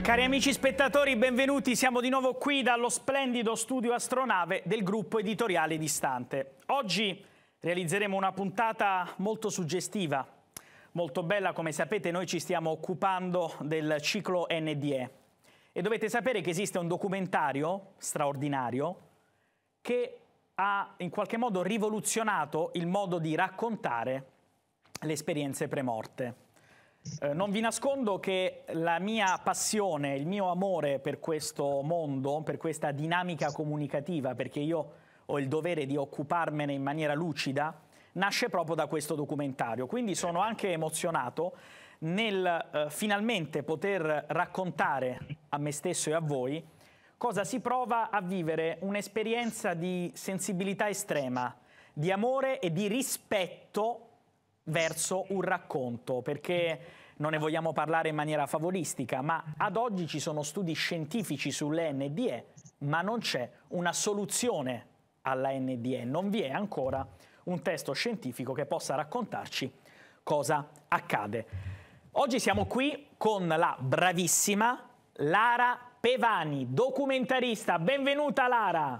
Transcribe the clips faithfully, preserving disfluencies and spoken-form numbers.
Cari amici spettatori, benvenuti. Siamo di nuovo qui dallo splendido studio Astronave del gruppo editoriale Distante. Oggi realizzeremo una puntata molto suggestiva, molto bella. Come sapete, noi ci stiamo occupando del ciclo N D E e dovete sapere che esiste un documentario straordinario che ha in qualche modo rivoluzionato il modo di raccontare le esperienze premorte. Eh, non vi nascondo che la mia passione, il mio amore per questo mondo, per questa dinamica comunicativa, perché io ho il dovere di occuparmene in maniera lucida, nasce proprio da questo documentario. Quindi sono anche emozionato nel eh, finalmente poter raccontare a me stesso e a voi cosa si prova a vivere un'esperienza di sensibilità estrema, di amore e di rispetto verso un racconto, perché non ne vogliamo parlare in maniera favolistica, ma ad oggi ci sono studi scientifici sulle N D E, ma non c'è una soluzione alla N D E, non vi è ancora un testo scientifico che possa raccontarci cosa accade. Oggi siamo qui con la bravissima Lara Pevani, documentarista. Benvenuta Lara!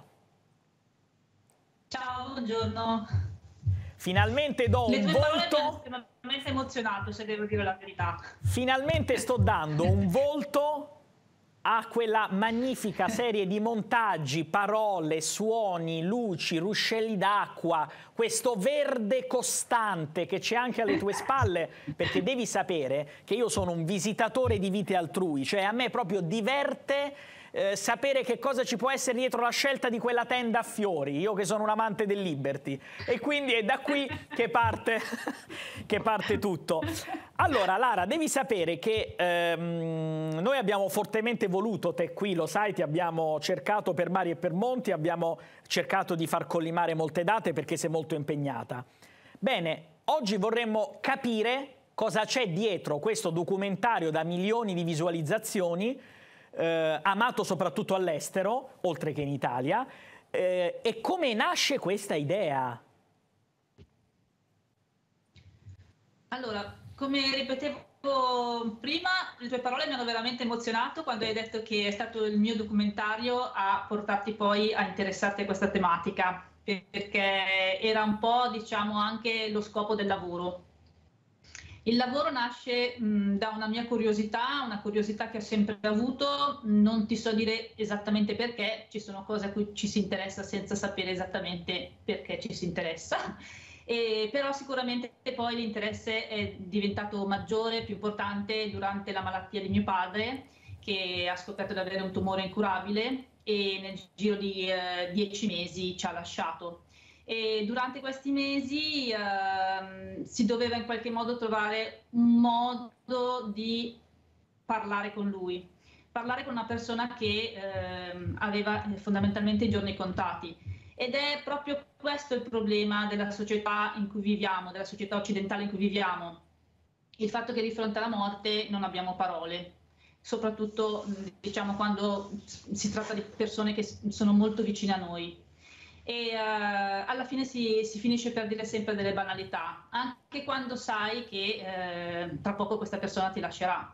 Ciao, buongiorno. Finalmente do Le un tue volto. parole mi hanno estremamente emozionato, se devo dire la verità. Finalmente sto dando un volto a quella magnifica serie di montaggi, parole, suoni, luci, ruscelli d'acqua, questo verde costante che c'è anche alle tue spalle, perché devi sapere che io sono un visitatore di vite altrui, cioè a me proprio diverte Eh, sapere che cosa ci può essere dietro la scelta di quella tenda a fiori, io che sono un amante del Liberty, e quindi è da qui che parte, che parte tutto. Allora Lara, devi sapere che ehm, noi abbiamo fortemente voluto te qui, lo sai, ti abbiamo cercato per mari e per monti, abbiamo cercato di far collimare molte date perché sei molto impegnata. Bene, oggi vorremmo capire cosa c'è dietro questo documentario da milioni di visualizzazioni, Eh, amato soprattutto all'estero, oltre che in Italia, eh, e come nasce questa idea? Allora, come ripetevo prima, le tue parole mi hanno veramente emozionato quando hai detto che è stato il mio documentario a portarti poi a interessarti a questa tematica, perché era un po', diciamo, anche lo scopo del lavoro. Il lavoro nasce mh, da una mia curiosità, una curiosità che ho sempre avuto, non ti so dire esattamente perché, ci sono cose a cui ci si interessa senza sapere esattamente perché ci si interessa, e, però sicuramente poi l'interesse è diventato maggiore, più importante durante la malattia di mio padre, che ha scoperto di avere un tumore incurabile e nel giro di eh, dieci mesi ci ha lasciato. E durante questi mesi eh, si doveva in qualche modo trovare un modo di parlare con lui, parlare con una persona che eh, aveva fondamentalmente i giorni contati. Ed è proprio questo il problema della società in cui viviamo, della società occidentale in cui viviamo, il fatto che di fronte alla morte non abbiamo parole, soprattutto diciamo quando si tratta di persone che sono molto vicine a noi. E uh, alla fine si, si finisce per dire sempre delle banalità, anche quando sai che eh, tra poco questa persona ti lascerà.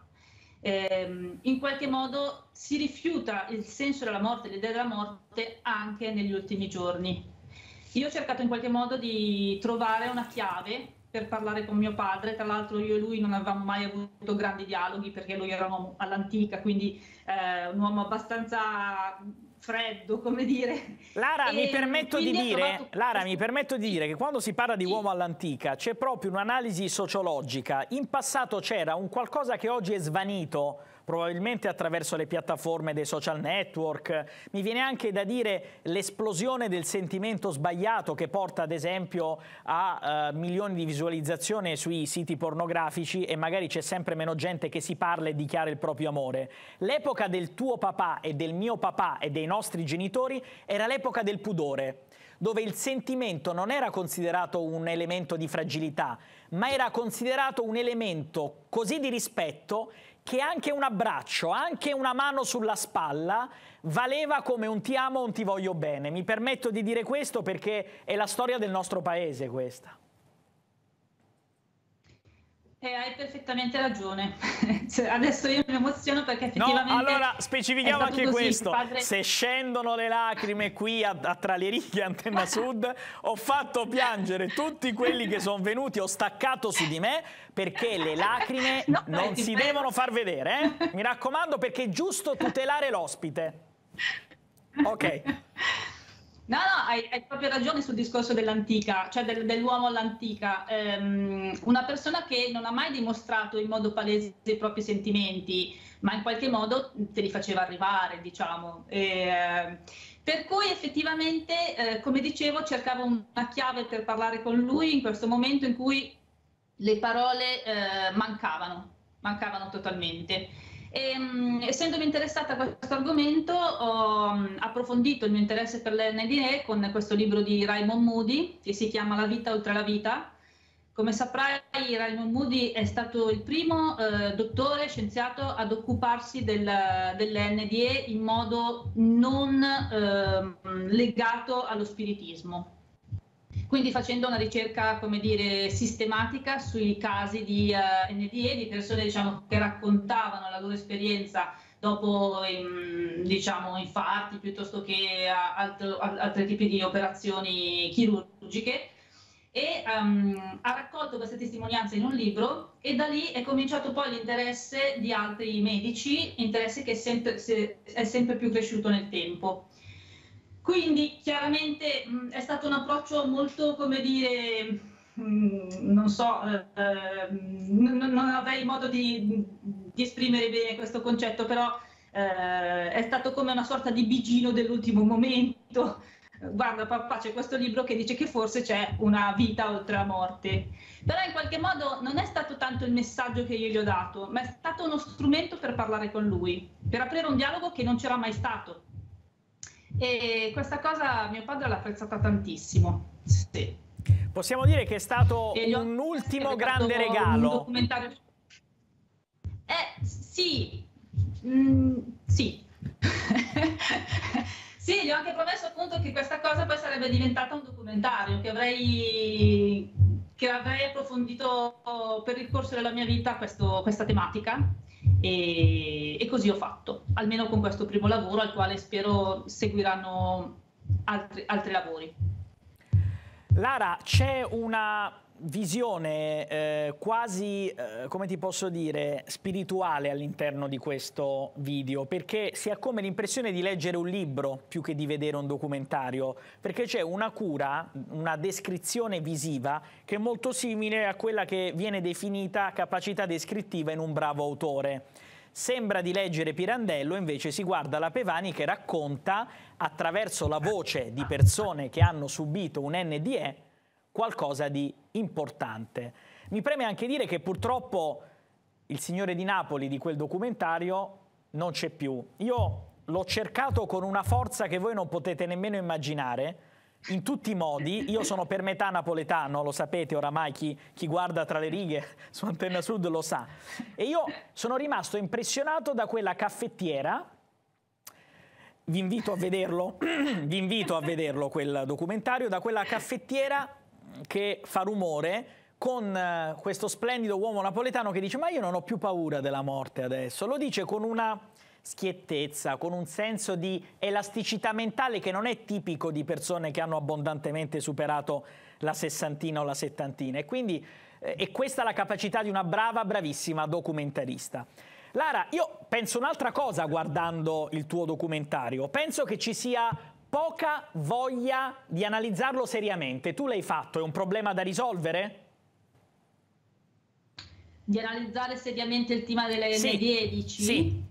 Eh, in qualche modo si rifiuta il senso della morte, l'idea della morte anche negli ultimi giorni. Io ho cercato in qualche modo di trovare una chiave per parlare con mio padre, tra l'altro io e lui non avevamo mai avuto grandi dialoghi perché lui era un uomo all'antica, quindi eh, un uomo abbastanza freddo, come dire. Lara, e mi permetto di dire, Lara, questo... mi permetto di dire che quando si parla di sì. uomo all'antica c'è proprio un'analisi sociologica. In passato c'era un qualcosa che oggi è svanito, probabilmente attraverso le piattaforme dei social network. Mi viene anche da dire l'esplosione del sentimento sbagliato che porta ad esempio a uh, milioni di visualizzazioni sui siti pornografici, e magari c'è sempre meno gente che si parla e dichiara il proprio amore. L'epoca del tuo papà e del mio papà e dei nostri genitori era l'epoca del pudore, dove il sentimento non era considerato un elemento di fragilità, ma era considerato un elemento così di rispetto che anche un abbraccio, anche una mano sulla spalla valeva come un ti amo o un ti voglio bene. Mi permetto di dire questo perché è la storia del nostro paese questa. Eh, hai perfettamente ragione. Cioè, adesso io mi emoziono perché effettivamente... No, allora specifichiamo anche così, questo. padre... Se scendono le lacrime qui a, a tra le righe Antenna Sud, ho fatto piangere tutti quelli che sono venuti, ho staccato su di me, perché le lacrime no, non si prego. devono far vedere, eh? Mi raccomando, perché è giusto tutelare l'ospite. Ok. No, no, hai, hai proprio ragione sul discorso dell'antica, cioè del, dell'uomo all'antica. Ehm, una persona che non ha mai dimostrato in modo palese i propri sentimenti, ma in qualche modo te li faceva arrivare, diciamo. E, per cui effettivamente, eh, come dicevo, cercavo una chiave per parlare con lui in questo momento in cui le parole eh, mancavano, mancavano totalmente. E, um, essendomi interessata a questo argomento, ho um, approfondito il mio interesse per l'N D E con questo libro di Raymond Moody che si chiama La vita oltre la vita. Come saprai, Raymond Moody è stato il primo eh, dottore scienziato ad occuparsi del, dell'N D E in modo non eh, legato allo spiritismo. Quindi facendo una ricerca, come dire, sistematica sui casi di uh, N D E, di persone, diciamo, che raccontavano la loro esperienza dopo, um, diciamo, infarti piuttosto che altro, altri tipi di operazioni chirurgiche, e um, ha raccolto queste testimonianze in un libro, e da lì è cominciato poi l'interesse di altri medici, interesse che è sempre, è sempre più cresciuto nel tempo. Quindi chiaramente mh, è stato un approccio molto, come dire, mh, non so, eh, non, non avrei modo di, di esprimere bene questo concetto, però eh, è stato come una sorta di bigino dell'ultimo momento. Guarda papà, c'è questo libro che dice che forse c'è una vita oltre la morte. Però in qualche modo non è stato tanto il messaggio che io gli ho dato, ma è stato uno strumento per parlare con lui, per aprire un dialogo che non c'era mai stato. E questa cosa mio padre l'ha apprezzata tantissimo. Sì. Possiamo dire che è stato un ultimo grande regalo. Un documentario. Eh sì, mm, sì. Sì, gli ho anche promesso appunto che questa cosa poi sarebbe diventata un documentario, che avrei, che avrei approfondito per il corso della mia vita questo, questa tematica. E, e così ho fatto, almeno con questo primo lavoro, al quale spero seguiranno altri, altri lavori. Lara, c'è una visione eh, quasi, eh, come ti posso dire, spirituale all'interno di questo video, perché si ha come l'impressione di leggere un libro più che di vedere un documentario, perché c'è una cura, una descrizione visiva che è molto simile a quella che viene definita capacità descrittiva in un bravo autore. Sembra di leggere Pirandello, invece si guarda la Pevani che racconta attraverso la voce di persone che hanno subito un N D E qualcosa di importante. Mi preme anche dire che purtroppo il signore di Napoli di quel documentario non c'è più. Io l'ho cercato con una forza che voi non potete nemmeno immaginare, in tutti i modi. Io sono per metà napoletano, lo sapete oramai, chi, chi guarda tra le righe su Antenna Sud lo sa. E io sono rimasto impressionato da quella caffettiera. Vi invito a vederlo, vi invito a vederlo quel documentario, da quella caffettiera che fa rumore, con uh, questo splendido uomo napoletano che dice: ma io non ho più paura della morte adesso. Lo dice con una schiettezza, con un senso di elasticità mentale che non è tipico di persone che hanno abbondantemente superato la sessantina o la settantina. E quindi eh, è questa la capacità di una brava, bravissima documentarista. Lara, io penso un'altra cosa guardando il tuo documentario. Penso che ci sia poca voglia di analizzarlo seriamente. Tu l'hai fatto, è un problema da risolvere? Di analizzare seriamente il tema delle sì. N D E, dici? Sì.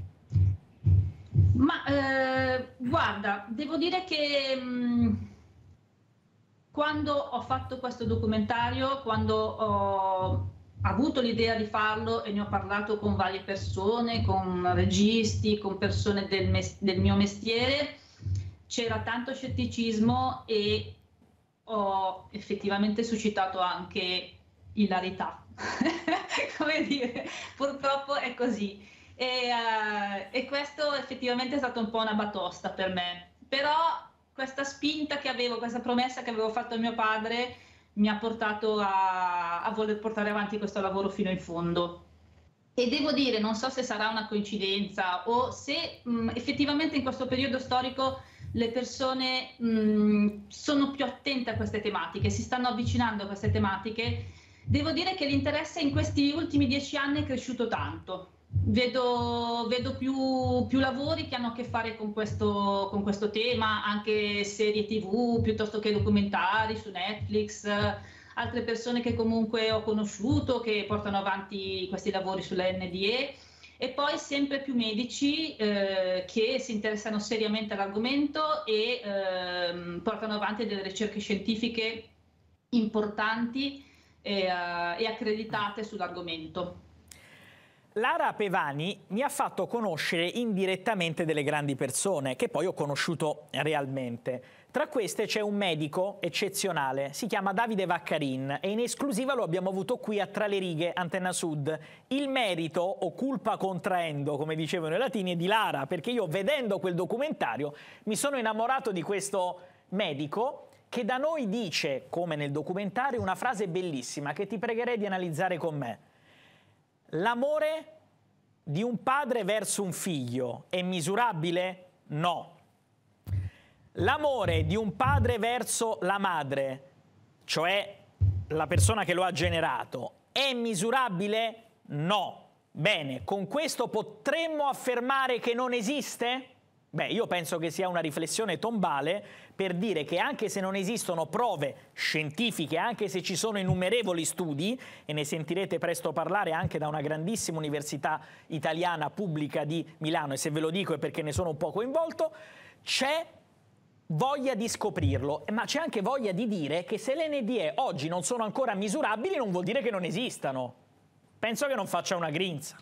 Ma eh, guarda, devo dire che mh, quando ho fatto questo documentario, quando ho avuto l'idea di farlo e ne ho parlato con varie persone, con registi, con persone del, del mio mestiere, c'era tanto scetticismo e ho effettivamente suscitato anche ilarità. Come dire, purtroppo è così. E, uh, e questo effettivamente è stato un po' una batosta per me. Però questa spinta che avevo, questa promessa che avevo fatto a mio padre, mi ha portato a, a voler portare avanti questo lavoro fino in fondo. E devo dire, non so se sarà una coincidenza o se mh, effettivamente in questo periodo storico le persone mh, sono più attente a queste tematiche, si stanno avvicinando a queste tematiche. Devo dire che l'interesse in questi ultimi dieci anni è cresciuto tanto. Vedo, vedo più, più lavori che hanno a che fare con questo, con questo tema, anche serie tivù piuttosto che documentari su Netflix, altre persone che comunque ho conosciuto che portano avanti questi lavori sulla N D E, e poi sempre più medici eh, che si interessano seriamente all'argomento e eh, portano avanti delle ricerche scientifiche importanti e, uh, e accreditate sull'argomento. Lara Pevani mi ha fatto conoscere indirettamente delle grandi persone che poi ho conosciuto realmente. Tra queste c'è un medico eccezionale, si chiama Davide Vaccarin e in esclusiva lo abbiamo avuto qui a Tra le righe, Antenna Sud. Il merito, o culpa contraendo, come dicevano i latini, è di Lara, perché io vedendo quel documentario mi sono innamorato di questo medico che da noi dice, come nel documentario, una frase bellissima che ti pregherei di analizzare con me. L'amore di un padre verso un figlio è misurabile? No. L'amore di un padre verso la madre, cioè la persona che lo ha generato, è misurabile? No. Bene, con questo potremmo affermare che non esiste? Beh, io penso che sia una riflessione tombale per dire che anche se non esistono prove scientifiche, anche se ci sono innumerevoli studi, e ne sentirete presto parlare anche da una grandissima università italiana pubblica di Milano, e se ve lo dico è perché ne sono un po' coinvolto, c'è voglia di scoprirlo, ma c'è anche voglia di dire che se le N D E oggi non sono ancora misurabili non vuol dire che non esistano. Penso che non faccia una grinza.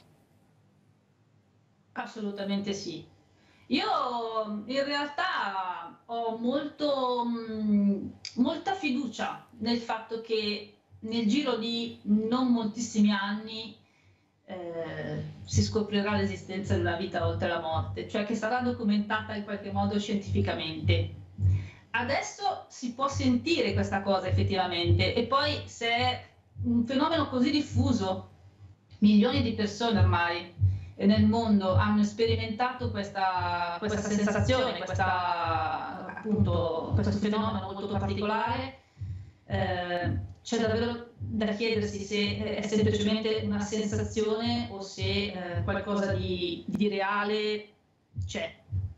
Assolutamente sì. Io in realtà ho molto, mh, molta fiducia nel fatto che nel giro di non moltissimi anni eh, si scoprirà l'esistenza della vita oltre la morte, cioè che sarà documentata in qualche modo scientificamente. Adesso si può sentire questa cosa effettivamente, e poi se è un fenomeno così diffuso, milioni di persone ormai nel mondo hanno sperimentato questa, questa sensazione, questa, appunto, questo fenomeno molto particolare, eh, c'è davvero da chiedersi se è semplicemente una sensazione o se eh, qualcosa di, di reale c'è.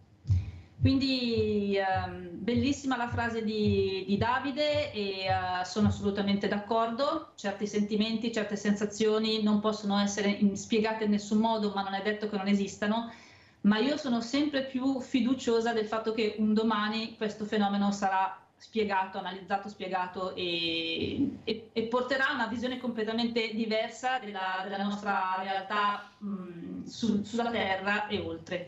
Quindi ehm, bellissima la frase di, di Davide e uh, sono assolutamente d'accordo. Certi sentimenti, certe sensazioni non possono essere in, spiegate in nessun modo, ma non è detto che non esistano. Ma io sono sempre più fiduciosa del fatto che un domani questo fenomeno sarà spiegato, analizzato, spiegato e, e, e porterà a una visione completamente diversa della, della nostra realtà mh, su, sulla Terra e oltre.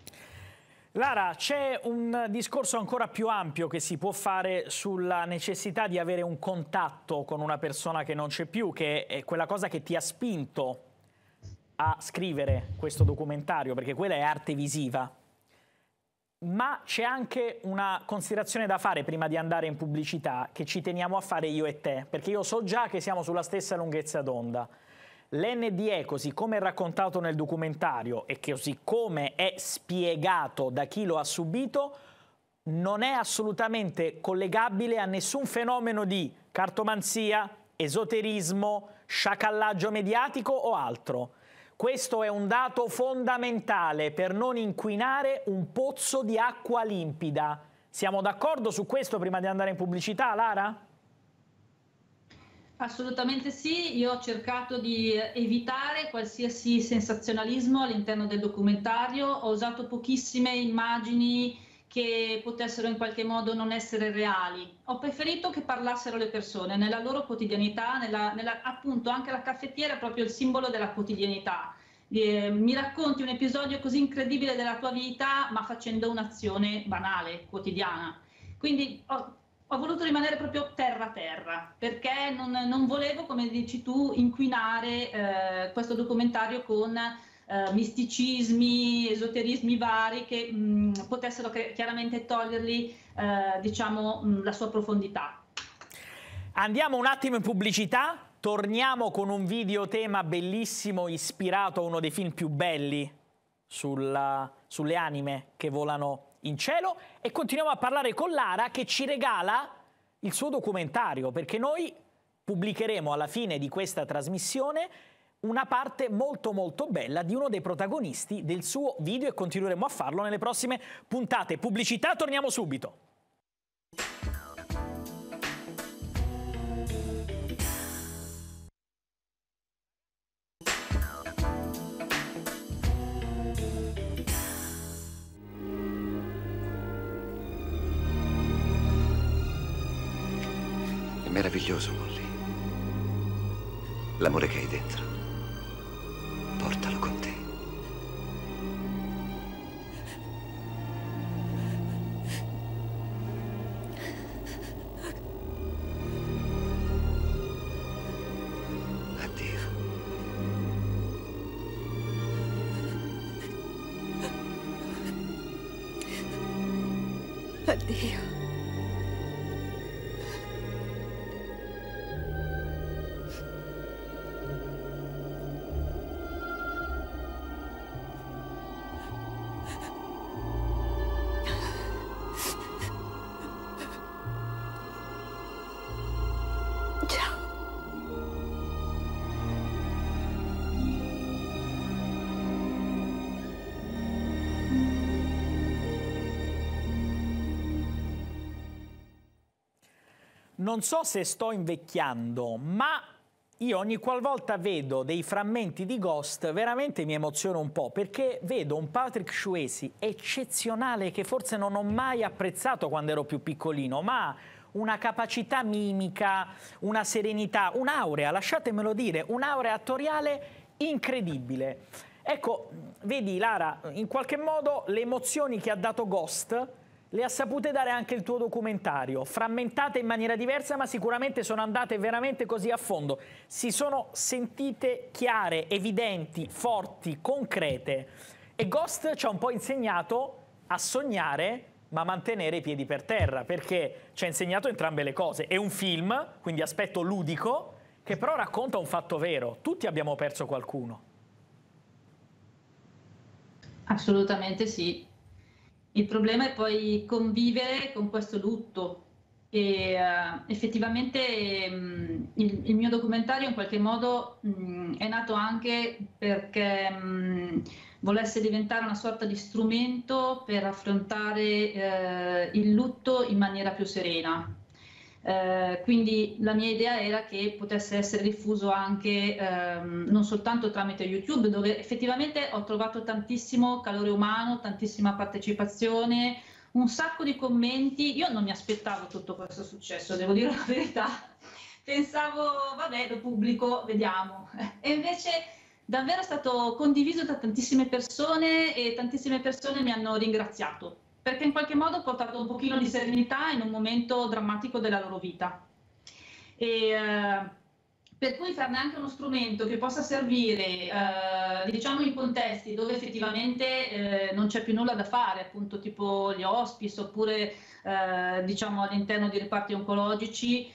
Lara, c'è un discorso ancora più ampio che si può fare sulla necessità di avere un contatto con una persona che non c'è più, che è quella cosa che ti ha spinto a scrivere questo documentario, perché quella è arte visiva. Ma c'è anche una considerazione da fare prima di andare in pubblicità, che ci teniamo a fare io e te, perché io so già che siamo sulla stessa lunghezza d'onda. L'N D E, così come è raccontato nel documentario e così come è spiegato da chi lo ha subito, non è assolutamente collegabile a nessun fenomeno di cartomanzia, esoterismo, sciacallaggio mediatico o altro. Questo è un dato fondamentale per non inquinare un pozzo di acqua limpida. Siamo d'accordo su questo prima di andare in pubblicità, Lara? Assolutamente sì, io ho cercato di evitare qualsiasi sensazionalismo all'interno del documentario, ho usato pochissime immagini che potessero in qualche modo non essere reali, ho preferito che parlassero le persone nella loro quotidianità, nella, nella, appunto anche la caffettiera è proprio il simbolo della quotidianità. Eh, mi racconti un episodio così incredibile della tua vita ma facendo un'azione banale, quotidiana, quindi ho Ho voluto rimanere proprio terra terra, perché non, non volevo, come dici tu, inquinare eh, questo documentario con eh, misticismi, esoterismi vari che mh, potessero chiaramente togliergli eh, diciamo, mh, la sua profondità. Andiamo un attimo in pubblicità, torniamo con un videotema bellissimo ispirato a uno dei film più belli sulla, sulle anime che volano in cielo e continuiamo a parlare con Lara che ci regala il suo documentario, perché noi pubblicheremo alla fine di questa trasmissione una parte molto molto bella di uno dei protagonisti del suo video e continueremo a farlo nelle prossime puntate. Pubblicità, torniamo subito. È meraviglioso, Molly. L'amore che hai dentro. Portalo con te. Addio. Addio. Non so se sto invecchiando, ma io ogni qualvolta vedo dei frammenti di Ghost veramente mi emoziono un po', perché vedo un Patrick Swayze eccezionale che forse non ho mai apprezzato quando ero più piccolino, ma una capacità mimica, una serenità, un'aurea, lasciatemelo dire, un'aurea attoriale incredibile. Ecco, vedi Lara, in qualche modo le emozioni che ha dato Ghost le ha sapute dare anche il tuo documentario, frammentate in maniera diversa, ma sicuramente sono andate veramente così a fondo. Si sono sentite chiare, evidenti, forti, concrete. E Ghost ci ha un po' insegnato a sognare, ma mantenere i piedi per terra, perché ci ha insegnato entrambe le cose. È un film, quindi aspetto ludico, che però racconta un fatto vero. Tutti abbiamo perso qualcuno. Assolutamente sì. Il problema è poi convivere con questo lutto e uh, effettivamente mh, il, il mio documentario in qualche modo mh, è nato anche perché mh, volesse diventare una sorta di strumento per affrontare uh, il lutto in maniera più serena. Uh, quindi la mia idea era che potesse essere diffuso anche um, non soltanto tramite YouTube, dove effettivamente ho trovato tantissimo calore umano, tantissima partecipazione, un sacco di commenti. Io non mi aspettavo tutto questo successo, devo dire la verità. Pensavo, vabbè, lo pubblico, vediamo. E invece davvero è stato condiviso da tantissime persone e tantissime persone mi hanno ringraziato, perché in qualche modo ho portato un pochino di serenità in un momento drammatico della loro vita. E, eh, per cui farne anche uno strumento che possa servire, eh, diciamo, in contesti dove effettivamente eh, non c'è più nulla da fare, appunto tipo gli hospice oppure eh, diciamo all'interno di reparti oncologici,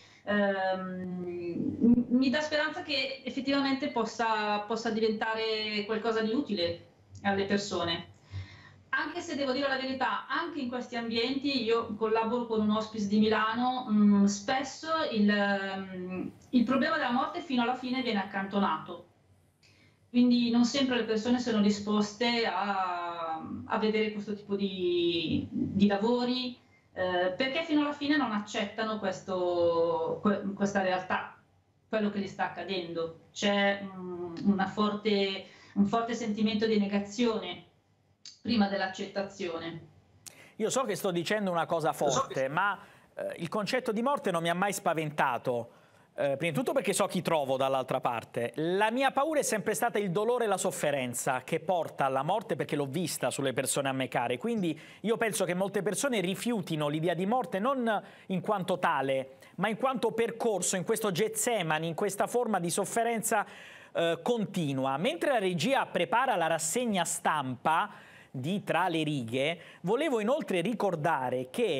ehm, mi dà speranza che effettivamente possa, possa diventare qualcosa di utile alle persone. Anche se devo dire la verità, anche in questi ambienti, io collaboro con un hospice di Milano, mh, spesso il, mh, il problema della morte fino alla fine viene accantonato. Quindi non sempre le persone sono disposte a, a vedere questo tipo di, di lavori, eh, perché fino alla fine non accettano questo, questa realtà, quello che gli sta accadendo. C'è una forte, un forte sentimento di negazione prima dell'accettazione. Io so che sto dicendo una cosa forte, so che... ma eh, il concetto di morte non mi ha mai spaventato. Eh, prima di tutto perché so chi trovo dall'altra parte. La mia paura è sempre stata il dolore e la sofferenza che porta alla morte, perché l'ho vista sulle persone a me care. Quindi io penso che molte persone rifiutino l'idea di morte non in quanto tale, ma in quanto percorso, in questo Getsemani, in questa forma di sofferenza eh, continua. Mentre la regia prepara la rassegna stampa di Tra le righe, volevo inoltre ricordare che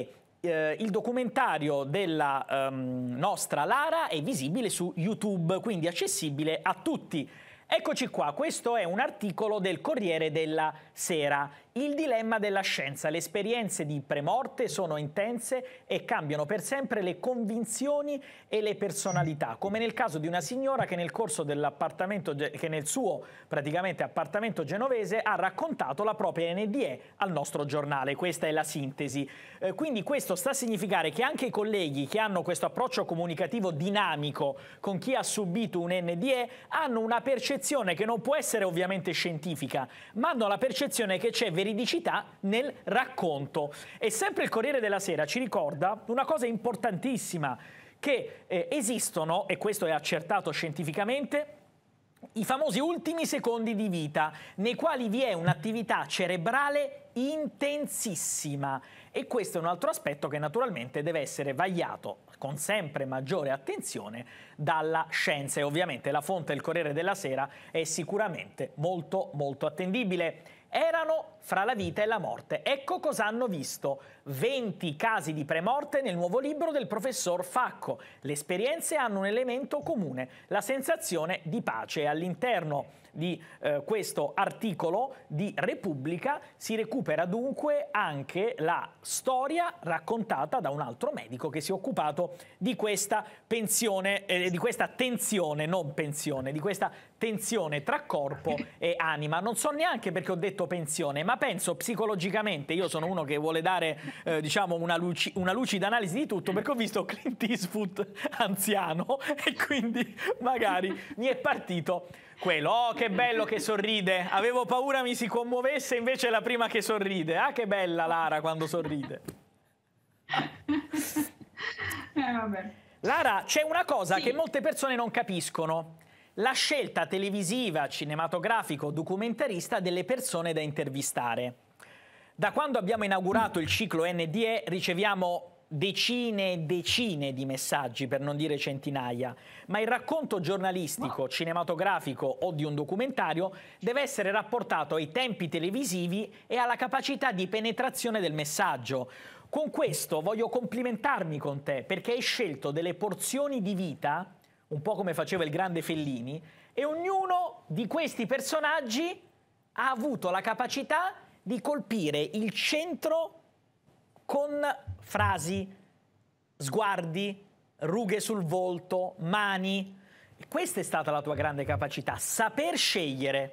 eh, il documentario della um, nostra Lara è visibile su YouTube, quindi accessibile a tutti. Eccoci qua, questo è un articolo del Corriere della Sera. Il dilemma della scienza. Le esperienze di premorte sono intense e cambiano per sempre le convinzioni e le personalità, come nel caso di una signora che nel corso dell'appartamento, che nel suo praticamente appartamento genovese ha raccontato la propria N D E al nostro giornale. Questa è la sintesi. Eh, quindi questo sta a significare che anche i colleghi che hanno questo approccio comunicativo dinamico con chi ha subito un N D E hanno una percezione che non può essere ovviamente scientifica, ma hanno la percezione che c'è veridicità nel racconto. E sempre il Corriere della Sera ci ricorda una cosa importantissima, che eh, esistono, e questo è accertato scientificamente, i famosi ultimi secondi di vita, nei quali vi è un'attività cerebrale intensissima, e questo è un altro aspetto che naturalmente deve essere vagliato con sempre maggiore attenzione dalla scienza, e ovviamente la fonte del Corriere della Sera è sicuramente molto molto attendibile. Erano fra la vita e la morte. Ecco cosa hanno visto. venti casi di premorte nel nuovo libro del professor Facco. Le esperienze hanno un elemento comune, la sensazione di pace. All'interno di eh, questo articolo di Repubblica si recupera dunque anche la storia raccontata da un altro medico che si è occupato di questa pensione, eh, di questa tensione, non pensione, di questa tensione tra corpo e anima. Non so neanche perché ho detto pensione, ma penso psicologicamente, io sono uno che vuole dare eh, diciamo una, luci, una lucida analisi di tutto, perché ho visto Clint Eastwood anziano e quindi magari mi è partito quello. Oh, che bello che sorride, avevo paura mi si commuovesse, invece è la prima che sorride. Ah, che bella Lara quando sorride. Eh, vabbè. Lara, c'è una cosa Sì. che molte persone non capiscono: la scelta televisiva, cinematografico, documentarista delle persone da intervistare. Da quando abbiamo inaugurato il ciclo N D E riceviamo decine e decine di messaggi, per non dire centinaia, ma il racconto giornalistico, cinematografico o di un documentario deve essere rapportato ai tempi televisivi e alla capacità di penetrazione del messaggio. Con questo voglio complimentarmi con te, perché hai scelto delle porzioni di vita, un po' come faceva il grande Fellini, e ognuno di questi personaggi ha avuto la capacità di colpire il centro con frasi, sguardi, rughe sul volto, mani. E questa è stata la tua grande capacità, saper scegliere.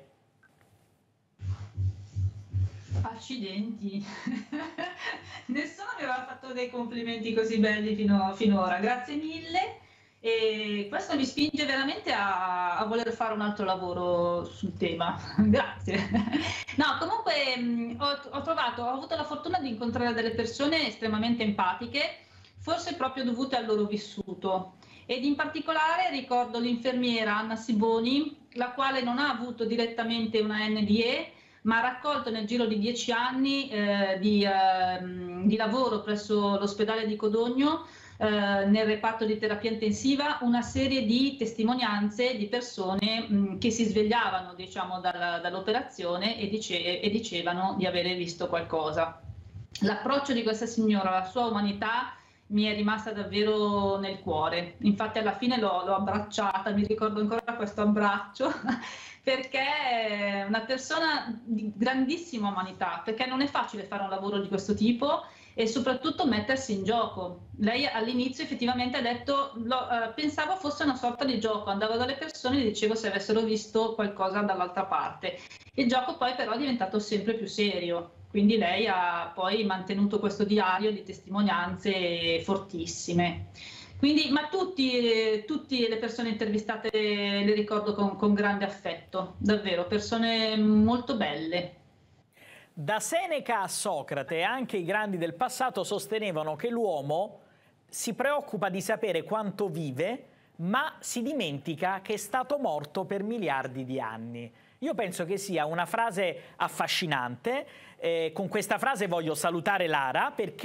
Accidenti. Nessuno mi aveva fatto dei complimenti così belli fino, finora. Grazie mille. E questo mi spinge veramente a, a voler fare un altro lavoro sul tema. Grazie. No, comunque mh, ho, ho trovato, ho avuto la fortuna di incontrare delle persone estremamente empatiche, forse proprio dovute al loro vissuto. Ed in particolare ricordo l'infermiera Anna Siboni, la quale non ha avuto direttamente una N D E, ma ha raccolto nel giro di dieci anni eh, di, eh, di lavoro presso l'ospedale di Codogno, Eh, nel reparto di terapia intensiva, una serie di testimonianze di persone mh, che si svegliavano, diciamo, dalla, dall'operazione e, dice, e dicevano di avere visto qualcosa. L'approccio di questa signora, la sua umanità, mi è rimasta davvero nel cuore. Infatti alla fine l'ho abbracciata, mi ricordo ancora questo abbraccio, perché è una persona di grandissima umanità, perché non è facile fare un lavoro di questo tipo e soprattutto mettersi in gioco. Lei all'inizio effettivamente ha detto, lo, eh, pensavo fosse una sorta di gioco, andavo dalle persone e dicevo se avessero visto qualcosa dall'altra parte. Il gioco poi però è diventato sempre più serio, quindi lei ha poi mantenuto questo diario di testimonianze fortissime. Quindi, ma tutti, tutte le persone intervistate le ricordo con, con grande affetto, davvero, persone molto belle. Da Seneca a Socrate, anche i grandi del passato sostenevano che l'uomo si preoccupa di sapere quanto vive, ma si dimentica che è stato morto per miliardi di anni. Io penso che sia una frase affascinante. Eh, con questa frase voglio salutare Lara, perché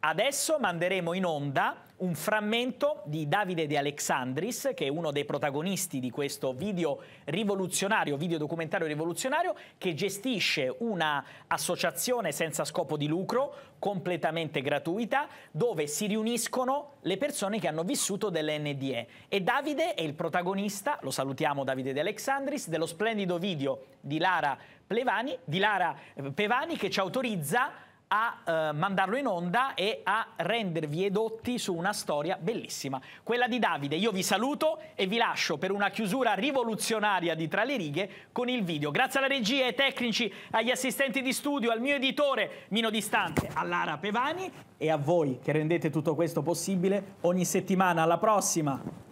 Adesso manderemo in onda un frammento di Davide De Alexandris, che è uno dei protagonisti di questo video rivoluzionario, video documentario rivoluzionario, che gestisce una associazione senza scopo di lucro, completamente gratuita, dove si riuniscono le persone che hanno vissuto dell'N D E. E Davide è il protagonista, lo salutiamo Davide De Alexandris, dello splendido video di Lara Plevani, di Lara Pevani, che ci autorizza a eh, mandarlo in onda e a rendervi edotti su una storia bellissima, quella di Davide. Io vi saluto e vi lascio per una chiusura rivoluzionaria di Tra le righe con il video. Grazie alla regia, ai tecnici, agli assistenti di studio, al mio editore Mino Distante, a Lara Pevani e a voi che rendete tutto questo possibile ogni settimana. Alla prossima!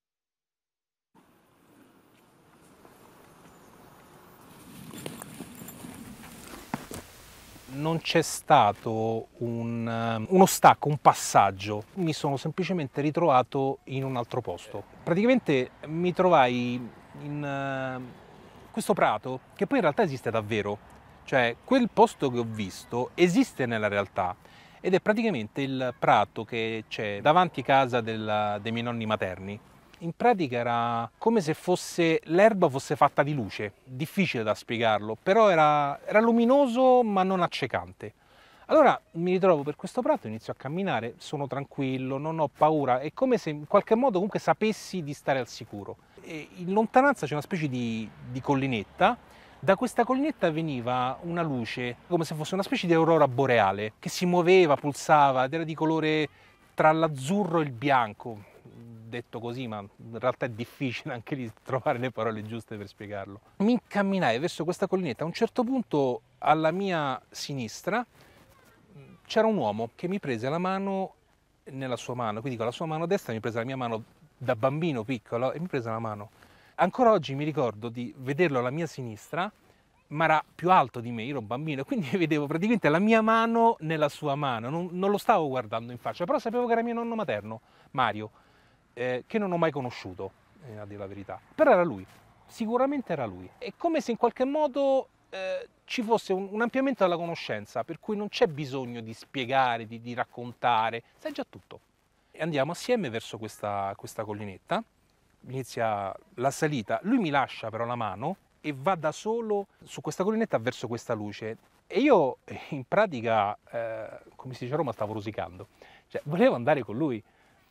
Non c'è stato un, uno stacco, un passaggio, mi sono semplicemente ritrovato in un altro posto. Praticamente mi trovai in uh, questo prato, che poi in realtà esiste davvero, cioè quel posto che ho visto esiste nella realtà ed è praticamente il prato che c'è davanti a casa della, dei miei nonni materni. In pratica era come se fosse l'erba fosse fatta di luce, difficile da spiegarlo, però era, era luminoso ma non accecante. Allora mi ritrovo per questo prato, inizio a camminare, sono tranquillo, non ho paura, è come se in qualche modo comunque sapessi di stare al sicuro. E in lontananza c'è una specie di, di collinetta, da questa collinetta veniva una luce, come se fosse una specie di aurora boreale, che si muoveva, pulsava ed era di colore tra l'azzurro e il bianco. Detto così, ma in realtà è difficile anche lì trovare le parole giuste per spiegarlo. Mi incamminai verso questa collinetta, a un certo punto alla mia sinistra c'era un uomo che mi prese la mano nella sua mano, quindi con la sua mano destra mi prese la mia mano da bambino piccolo e mi prese la mano. Ancora oggi mi ricordo di vederlo alla mia sinistra, ma era più alto di me, io ero un bambino, e quindi vedevo praticamente la mia mano nella sua mano, non, non lo stavo guardando in faccia, però sapevo che era mio nonno materno, Mario. Eh, che non ho mai conosciuto, eh, a dire la verità, però era lui, sicuramente era lui. È come se in qualche modo eh, ci fosse un, un ampliamento della conoscenza, per cui non c'è bisogno di spiegare, di, di raccontare, sai già tutto. E andiamo assieme verso questa, questa collinetta, inizia la salita, lui mi lascia però la mano e va da solo su questa collinetta verso questa luce. E io in pratica, eh, come si dice a Roma, stavo rosicando, cioè volevo andare con lui.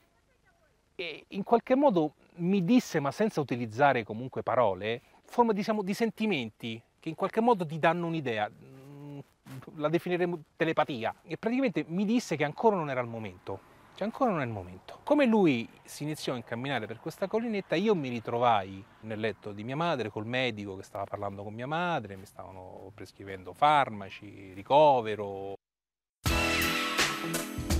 E in qualche modo mi disse, ma senza utilizzare comunque parole, forma diciamo, di sentimenti che in qualche modo ti danno un'idea, la definiremo telepatia, e praticamente mi disse che ancora non era il momento, cioè ancora non è il momento. Come lui si iniziò a incamminare per questa collinetta, io mi ritrovai nel letto di mia madre col medico che stava parlando con mia madre, mi stavano prescrivendo farmaci, ricovero.